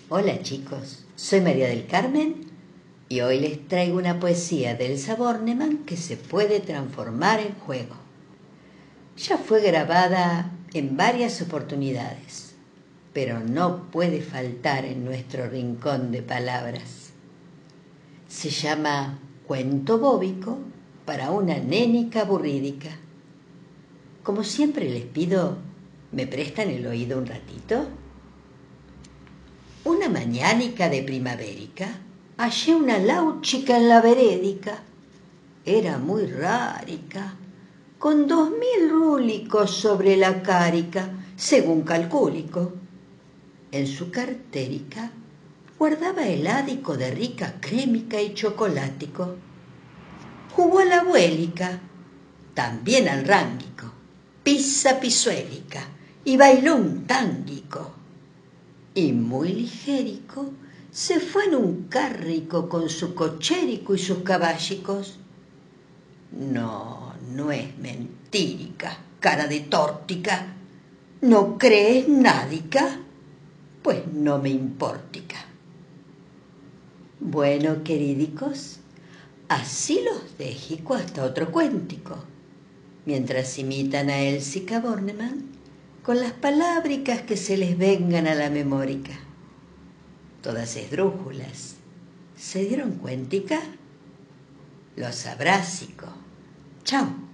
Hola chicos, soy María del Carmen y hoy les traigo una poesía de Elsa Bornemann que se puede transformar en juego. Ya fue grabada en varias oportunidades, pero no puede faltar en nuestro rincón de palabras. Se llama Cuento bóbico para una nénica aburrídica. Como siempre les pido, ¿me prestan el oído un ratito? Una mañánica de primavérica, hallé una lauchica en la verédica. Era muy rárica, con 2000 rúlicos sobre la cárica, según calcúlico. En su cartérica guardaba heládico de rica crémica y chocolático. Jugó a la abuélica, también al ránguico, pisa pisuélica, y bailó un tánguico. Y muy ligérico se fue en un cárrico con su cochérico y sus caballicos. No es mentírica, cara de tórtica. ¿No crees nádica? Pues no me importica. Bueno, queridicos, así los dejico hasta otro cuentico, mientras imitan a Elsica Bornemann con las palábricas que se les vengan a la memórica. Todas esdrújulas. ¿Se dieron cuentica? Los abrásico. Chao.